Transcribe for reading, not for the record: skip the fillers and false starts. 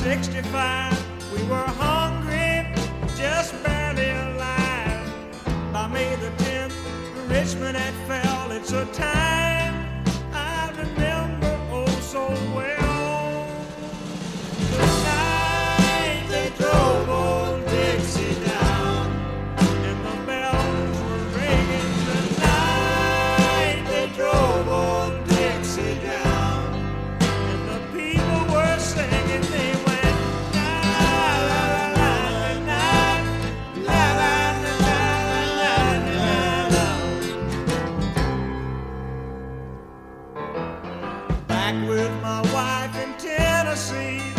65, we were hungry, just barely alive. By May the 10th, Richmond had fell. It's a time I remember oh so well. The night they drove old Dixie down, and the bells were ringing. The night they drove old Dixie down, and the people were singing. They went la la la la la la la la la la. Back with my wife in Tennessee,